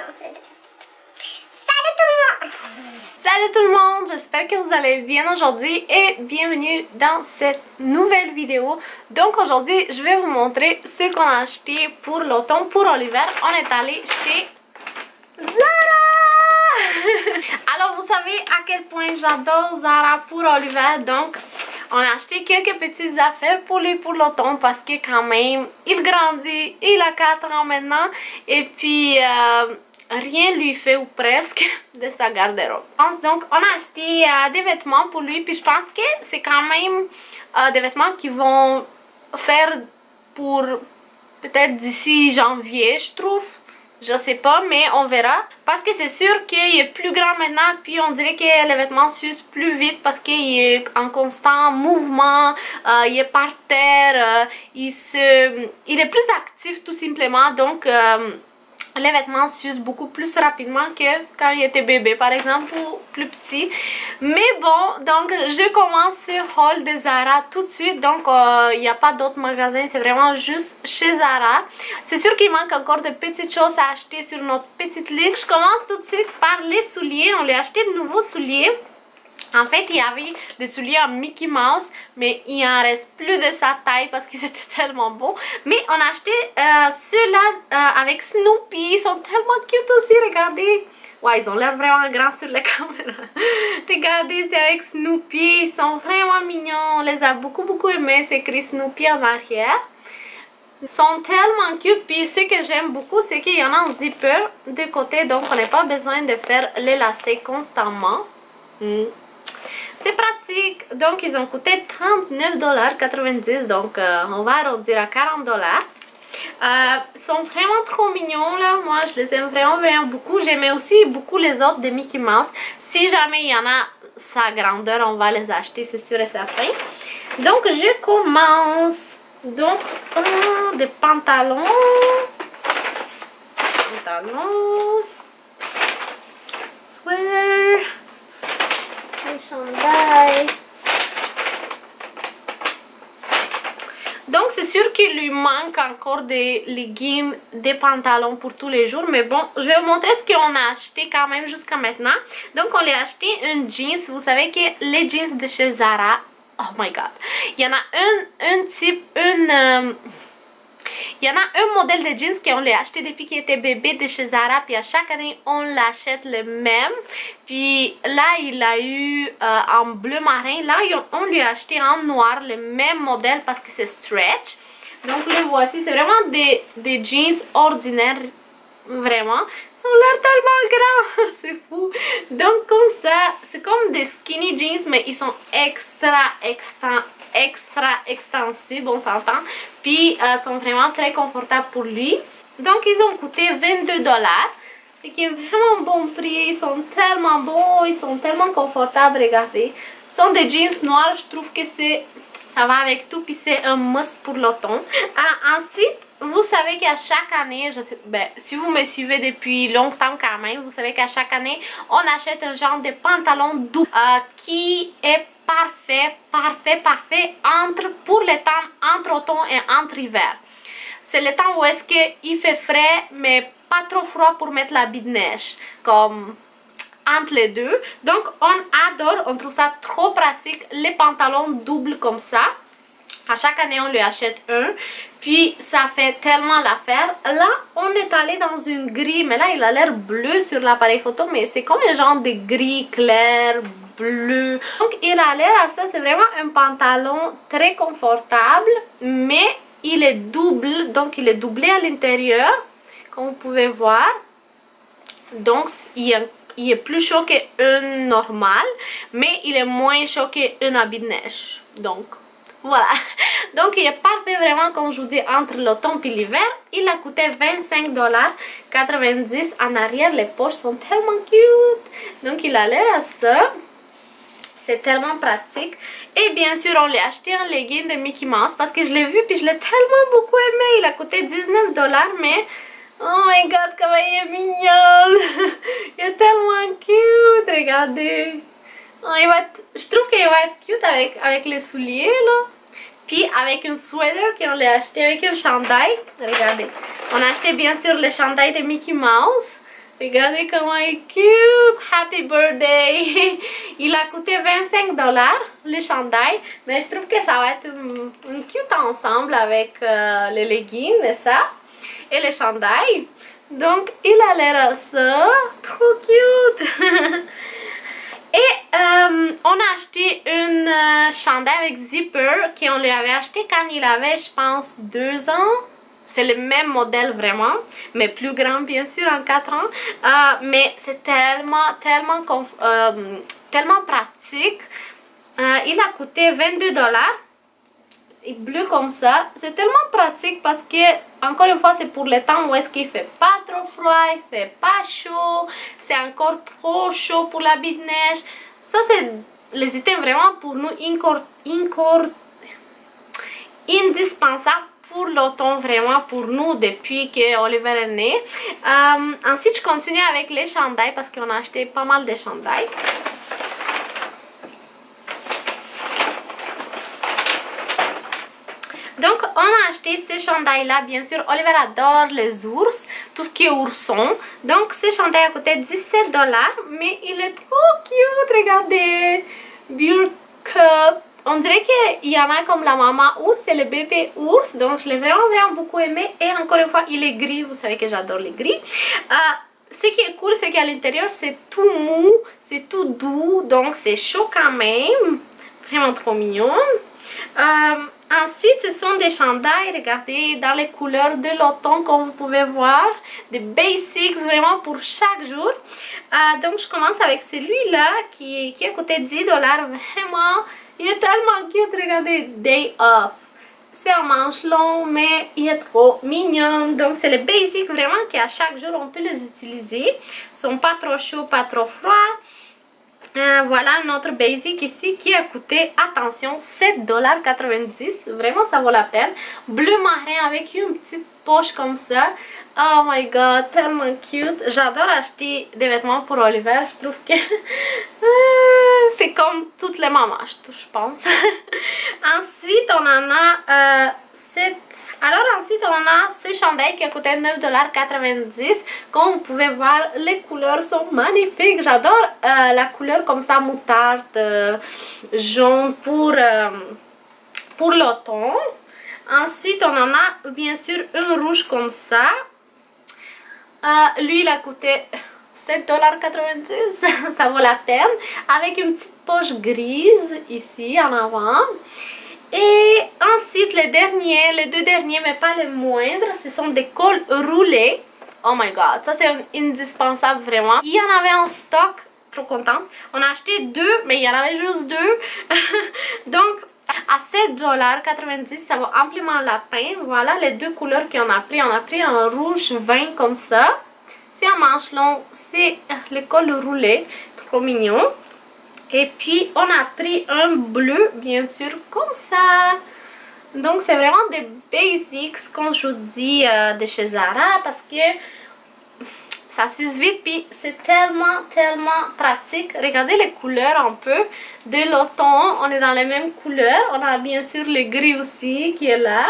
Salut tout le monde, j'espère que vous allez bien aujourd'hui et bienvenue dans cette nouvelle vidéo. Donc aujourd'hui, je vais vous montrer ce qu'on a acheté pour l'automne, pour l'hiver. On est allé chez Zara. Alors vous savez à quel point j'adore Zara pour l'hiver, donc on a acheté quelques petites affaires pour lui pour l'automne parce que quand même il grandit, il a 4 ans maintenant et puis rien lui fait ou presque de sa garde-robe. Donc on a acheté des vêtements pour lui, puis je pense que c'est quand même des vêtements qui vont faire pour peut-être d'ici janvier, je trouve. Je sais pas, mais on verra. Parce que c'est sûr qu'il est plus grand maintenant, puis on dirait que les vêtements s'usent plus vite parce qu'il est en constant mouvement, il est par terre, il est plus actif tout simplement, donc les vêtements s'usent beaucoup plus rapidement que quand il était bébé par exemple ou plus petit. Mais bon, donc je commence ce haul de Zara tout de suite. Donc il n'y a pas d'autres magasins, c'est vraiment juste chez Zara. C'est sûr qu'il manque encore de petites choses à acheter sur notre petite liste. Je commence tout de suite par les souliers. On lui a acheté de nouveaux souliers. En fait, il y avait des souliers en Mickey Mouse, mais il en reste plus de sa taille parce qu'ils étaient tellement bons. Mais on a acheté ceux-là avec Snoopy. Ils sont tellement cute aussi, regardez. Ouais, ils ont l'air vraiment grands sur la caméra. Regardez, c'est avec Snoopy. Ils sont vraiment mignons. On les a beaucoup aimés. C'est écrit Snoopy en arrière. Ils sont tellement cute. Puis ce que j'aime beaucoup, c'est qu'il y en a en zipper de côté. Donc on n'a pas besoin de faire les lacets constamment. C'est pratique. Donc ils ont coûté $39,90, donc on va arrondir à $40. Ils sont vraiment trop mignons là. Moi je les aime vraiment beaucoup. J'aimais aussi beaucoup les autres de Mickey Mouse. Si jamais il y en a sa grandeur, on va les acheter, c'est sûr et certain. Donc je commence. Donc des pantalons, sweater, chandail. Donc c'est sûr qu'il lui manque encore des leggings, des pantalons pour tous les jours, mais bon, je vais vous montrer ce qu'on a acheté quand même jusqu'à maintenant. Donc on lui a acheté une jeans. Vous savez que les jeans de chez Zara, oh my god, il y en a il y en a un modèle de jeans qu'on lui a acheté depuis qu'il était bébé de chez Zara, puis à chaque année on l'achète le même. Puis là il a eu en bleu marin, là on lui a acheté en noir le même modèle parce que c'est stretch. Donc le voici, c'est vraiment des jeans ordinaires, vraiment. Ils ont l'air tellement grands, c'est fou. Donc comme ça, c'est comme des skinny jeans, mais ils sont extra extensibles, on s'entend. Puis sont vraiment très confortables pour lui. Donc ils ont coûté $22, ce qui est vraiment bon prix. Ils sont tellement beaux, ils sont tellement confortables, regardez. Ce sont des jeans noirs, je trouve que ça va avec tout, puis c'est un must pour l'automne. Ensuite, vous savez qu'à chaque année, si vous me suivez depuis longtemps quand même, vous savez qu'à chaque année, on achète un genre de pantalon double qui est parfait pour le temps entre automne et entre hiver. C'est le temps où est-ce qu'il fait frais, mais pas trop froid pour mettre l'habit de neige, comme entre les deux. Donc on adore, on trouve ça trop pratique, les pantalons doubles comme ça. À chaque année on lui achète un, puis ça fait tellement l'affaire. Là on est allé dans une gris, mais là il a l'air bleu sur l'appareil photo, mais c'est comme un genre de gris clair bleu. Donc il a l'air à ça, c'est vraiment un pantalon très confortable, mais il est double, donc il est doublé à l'intérieur comme vous pouvez voir. Donc il est plus chaud qu'un normal, mais il est moins chaud qu'un habit de neige. Donc voilà, donc il est parfait vraiment comme je vous dis entre l'automne et l'hiver. Il a coûté $25,90. En arrière les poches sont tellement cute, donc il a l'air à ça. C'est tellement pratique. Et bien sûr on lui a acheté un legging de Mickey Mouse parce que je l'ai vu puis je l'ai tellement beaucoup aimé. Il a coûté $19, mais oh my god comment il est mignon. Il est tellement cute, regardez. Oh, je trouve qu'il va être cute avec les souliers là. Puis avec un sweater qu'on l'a acheté avec un chandail. Regardez. On a acheté bien sûr le chandail de Mickey Mouse. Regardez comment il est cute! Happy birthday! Il a coûté 25 $, le chandail, mais je trouve que ça va être une cute ensemble avec les leggings et ça, et le chandail. Donc il a l'air à ça, trop cute! Et on a acheté une chandail avec zipper qu'on lui avait acheté quand il avait, je pense, 2 ans. C'est le même modèle vraiment, mais plus grand bien sûr en 4 ans. Mais c'est tellement pratique. Il a coûté 22 $. Et bleu comme ça. C'est tellement pratique parce que, encore une fois, c'est pour le temps où est-ce qu'il fait pas trop froid, il fait pas chaud. C'est encore trop chaud pour l'habit de neige. Ça, c'est les items vraiment pour nous indispensables pour l'automne, vraiment pour nous depuis que Oliver est né. Ensuite je continue avec les chandails parce qu'on a acheté pas mal de chandails. Donc on a acheté ces chandails là, bien sûr Oliver adore les ours, tout ce qui est ourson. Donc ce chandail a coûté 17 $, mais il est trop cute, regardez. Beer cup. On dirait qu'il y en a comme la maman ours et le bébé ours, donc je l'ai vraiment beaucoup aimé. Et encore une fois, il est gris, vous savez que j'adore les gris. Ce qui est cool, c'est qu'à l'intérieur, c'est tout mou, c'est tout doux, donc c'est chaud quand même. Vraiment trop mignon. Ensuite, ce sont des chandails, regardez, dans les couleurs de l'automne, comme vous pouvez voir. Des basics, vraiment pour chaque jour. Donc, je commence avec celui-là, qui a coûté 10 $, vraiment. Il est tellement cute, regardez, Day Off. C'est un manche long, mais il est trop mignon. Donc, c'est les basics, vraiment, qu'à chaque jour, on peut les utiliser. Ils sont pas trop chauds, pas trop froids. Voilà un autre basic ici qui a coûté, attention, 7,90 $. Vraiment ça vaut la peine. Bleu marin avec une petite poche comme ça. Oh my god, tellement cute. J'adore acheter des vêtements pour Oliver. Je trouve que c'est comme toutes les mamans, je pense. Ensuite on en a ensuite on a ce chandail qui a coûté 9,90 $. Comme vous pouvez voir, les couleurs sont magnifiques. J'adore la couleur comme ça, moutarde, jaune pour l'automne. Ensuite on en a bien sûr un rouge comme ça. Lui il a coûté 7,90 $. Ça vaut la peine. Avec une petite poche grise ici en avant. Et ensuite les deux derniers, mais pas les moindres, ce sont des cols roulés. Oh my god, ça c'est indispensable vraiment. Il y en avait en stock, trop contente. On a acheté 2, mais il y en avait juste 2. Donc à 7,90 $, ça vaut amplement la peine. Voilà les deux couleurs qu'on a pris. On a pris un rouge vin comme ça. C'est un manche long, c'est le col roulé, trop mignon. Et puis on a pris un bleu bien sûr comme ça. Donc c'est vraiment des basics comme je vous dis de chez Zara, parce que ça s'use vite puis c'est tellement pratique. Regardez les couleurs un peu de l'automne, on est dans les mêmes couleurs. On a bien sûr le gris aussi qui est là.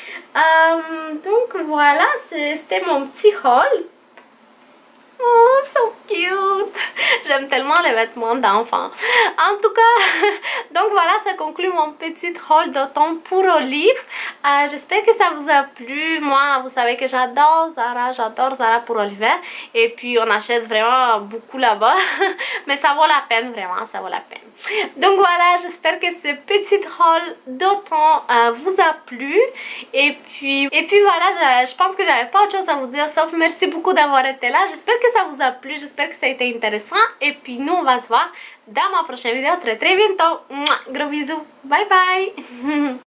Donc voilà, c'était mon petit haul. Oh, so cute! J'aime tellement les vêtements d'enfants. En tout cas, donc voilà, ça conclut mon petit haul d'automne pour Olive. J'espère que ça vous a plu. Moi, vous savez que j'adore Zara pour Oliver. Et puis, on achète vraiment beaucoup là-bas. Mais ça vaut la peine, vraiment, ça vaut la peine. Donc voilà, j'espère que ce petit haul d'automne vous a plu. Et puis voilà, je pense que j'avais pas autre chose à vous dire, sauf merci beaucoup d'avoir été là. J'espère que ça vous a plu, j'espère que ça a été intéressant. Et puis nous, on va se voir dans ma prochaine vidéo très bientôt. Gros bisous, bye bye.